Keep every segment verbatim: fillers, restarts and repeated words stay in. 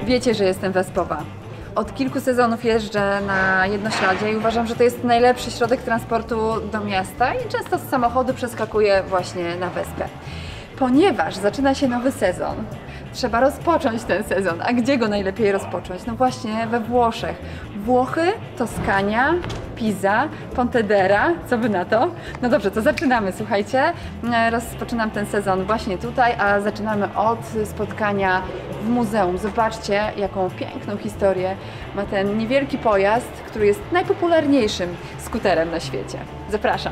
Wiecie, że jestem wespowa. Od kilku sezonów jeżdżę na jednośladzie i uważam, że to jest najlepszy środek transportu do miasta i często z samochodu przeskakuję właśnie na Wespę. Ponieważ zaczyna się nowy sezon, trzeba rozpocząć ten sezon. A gdzie go najlepiej rozpocząć? No właśnie we Włoszech. Włochy, Toskania, Pisa, Pontedera. Co wy na to? No dobrze, to zaczynamy, słuchajcie. Rozpoczynam ten sezon właśnie tutaj, a zaczynamy od spotkania w muzeum. Zobaczcie, jaką piękną historię ma ten niewielki pojazd, który jest najpopularniejszym skuterem na świecie. Zapraszam.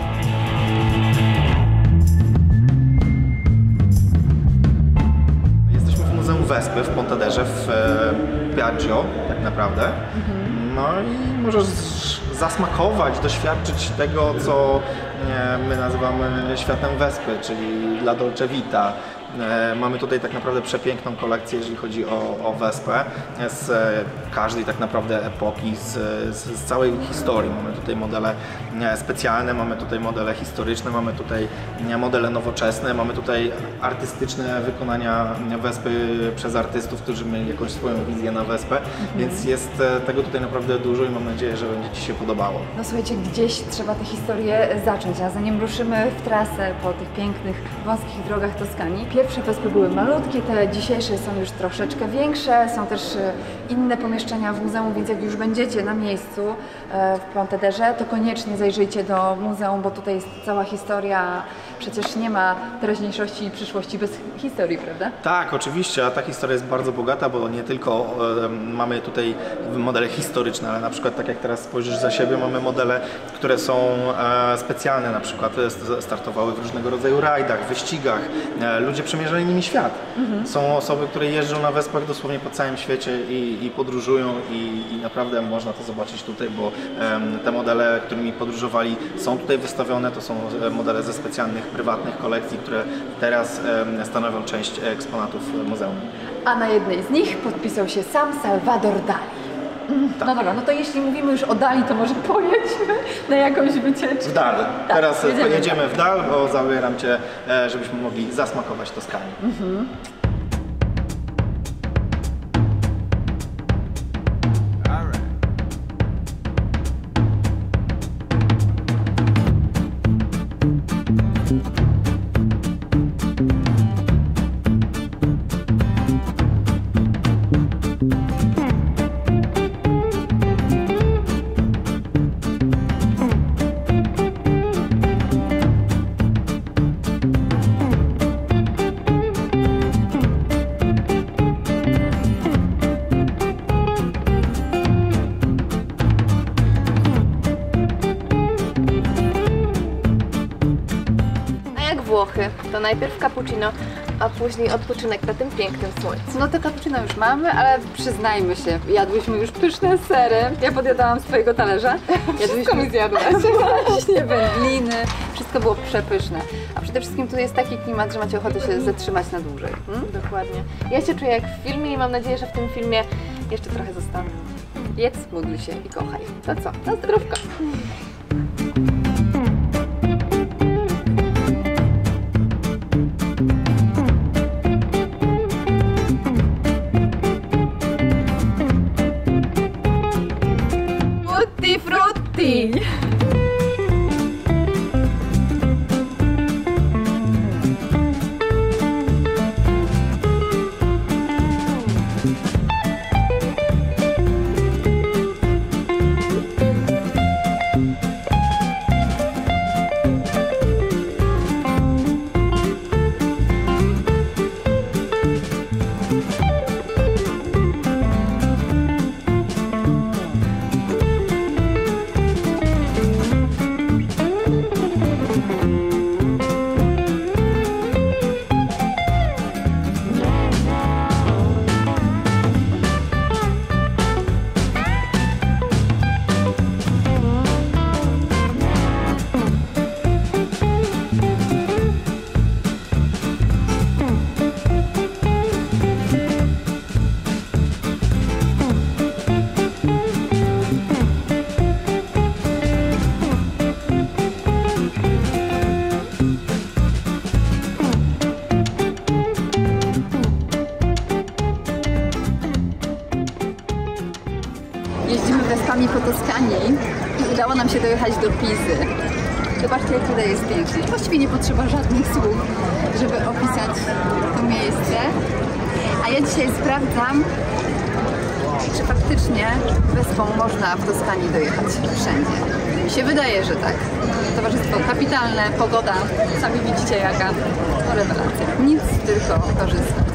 Wespy w Pontederze, w Piaggio tak naprawdę. Mhm. No i możesz zasmakować, doświadczyć tego, co my nazywamy światem Wespy, czyli La Dolce Vita. Mamy tutaj tak naprawdę przepiękną kolekcję, jeżeli chodzi o, o Wespę, z każdej tak naprawdę epoki, z, z, z całej historii. Mamy tutaj modele specjalne, mamy tutaj modele historyczne, mamy tutaj modele nowoczesne, mamy tutaj artystyczne wykonania Wespy przez artystów, którzy mieli jakąś swoją wizję na Wespę, mhm. Więc jest tego tutaj naprawdę dużo i mam nadzieję, że będzie Ci się podobało. No słuchajcie, gdzieś trzeba tę historię zacząć, a zanim ruszymy w trasę po tych pięknych, wąskich drogach Toskanii, pierwsze Wespy były malutkie, te dzisiejsze są już troszeczkę większe, są też inne pomieszczenia w muzeum, więc jak już będziecie na miejscu w Pontederze, to koniecznie zajrzyjcie do muzeum, bo tutaj jest cała historia, przecież nie ma teraźniejszości i przyszłości bez historii, prawda? Tak, oczywiście, a ta historia jest bardzo bogata, bo nie tylko e, mamy tutaj modele historyczne, ale na przykład tak jak teraz spojrzysz za siebie, mamy modele, które są e, specjalne, na przykład startowały w różnego rodzaju rajdach, wyścigach, e, ludzie przemierzali nimi świat. Mhm. Są osoby, które jeżdżą na Wespach dosłownie po całym świecie i, i podróżują i, i naprawdę można to zobaczyć tutaj, bo e, te modele, którymi podróżowali, są tutaj wystawione, to są modele ze specjalnych, prywatnych kolekcji, które teraz e, stanowią część eksponatów muzeum. A na jednej z nich podpisał się sam Salvador Dali. Mm, tak. No dobra, no to jeśli mówimy już o Dali, to może pojedźmy na jakąś wycieczkę. W dal. Tak, teraz jedziemy, pojedziemy w dal, bo zabieram Cię, e, żebyśmy mogli zasmakować Toskanii. Mhm. Włochy, to najpierw cappuccino, a później odpoczynek na tym pięknym słońcu. No to cappuccino już mamy, ale przyznajmy się, jadłyśmy już pyszne sery. Ja podjadałam swojego talerza. Wszystko mi zjadłaś. Właśnie wędliny, wszystko było przepyszne. A przede wszystkim tu jest taki klimat, że macie ochotę się zatrzymać na dłużej. Hmm? Dokładnie. Ja się czuję jak w filmie i mam nadzieję, że w tym filmie jeszcze trochę zostanę. Jedz, módl się i kochaj. To co? Na zdrówko. Tutti frutti! Toskanii i udało nam się dojechać do Pizy. Zobaczcie, jak tutaj jest pięknie. Właściwie nie potrzeba żadnych słów, żeby opisać to miejsce. A ja dzisiaj sprawdzam, czy faktycznie Wespą można w Toskanii dojechać wszędzie. Mi się wydaje, że tak. Towarzystwo kapitalne, pogoda, sami widzicie jaka. No rewelacja. Nic, tylko korzystać.